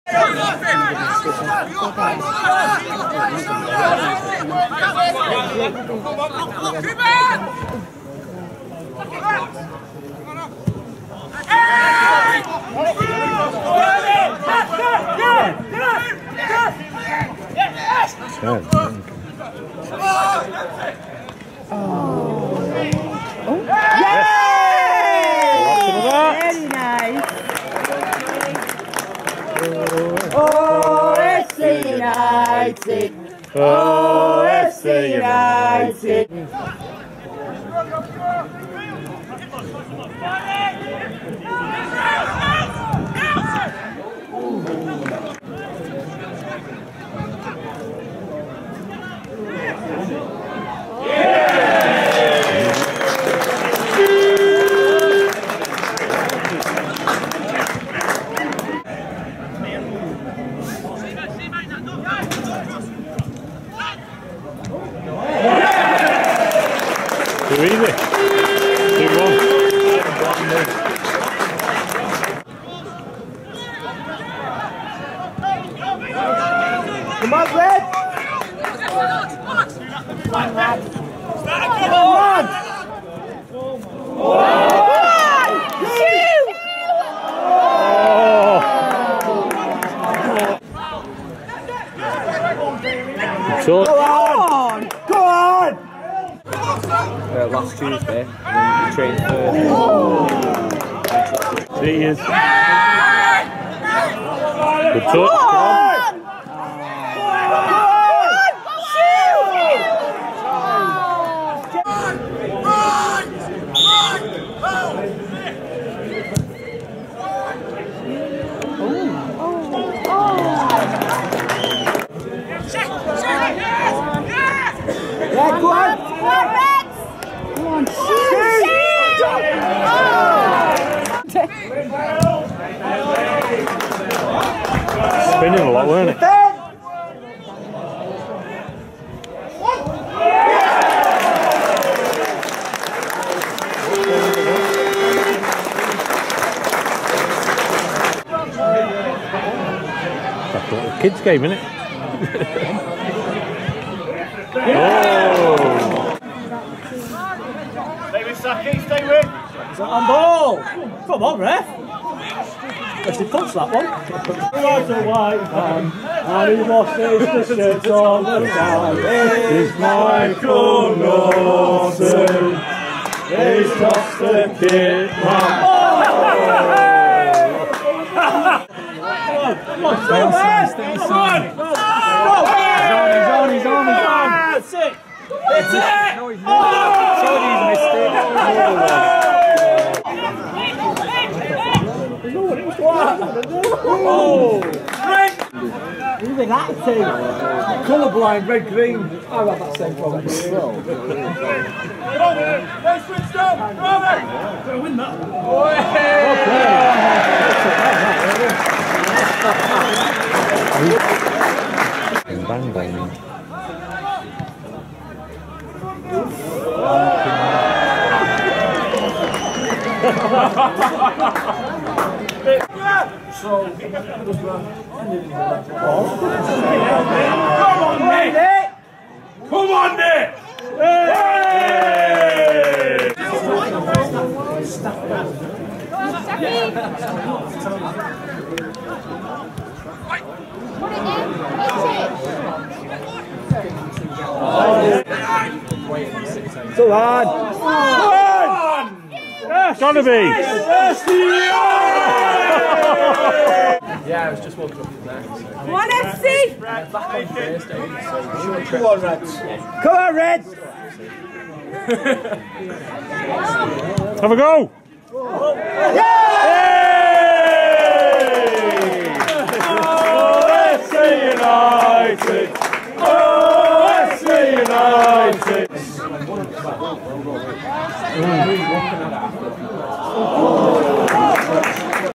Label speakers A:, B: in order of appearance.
A: Very nice. Oh, it's United. Oh, it's United.
B: Too easy. 2-1.
A: Come on, Red! Come on!
B: Go
A: on! Go on!
C: Last Tuesday, we trained for...
B: Cheers. Good touch. Spinning a lot, weren't it? That's a kids' game, isn't it? Oh!
D: Stay with Saki, stay with! Is that on ball? Come on, ref! Let's punch that one. He was a white man, and he lost his shirt on the side. It's Michael Norton. He's lost the kid, man. Come on, stay inside, stay inside. He's on. That's it. It's it. Somebody's missed it. Oh! Who's in that team? Colourblind, red, green. I've had that same problem as well. Let's switch down! Gonna win that.
B: Bang, bang.
D: So, come on, Nick! Come on, Nick! Hey!
A: Go on!
B: It's gotta be!
C: Yeah, I was just walking up from there.
A: Come on, FC!
C: Back on Thursday, so
A: Come on, Reds! Come on, Reds!
B: Have a go!
D: FC United! Oh, FC United!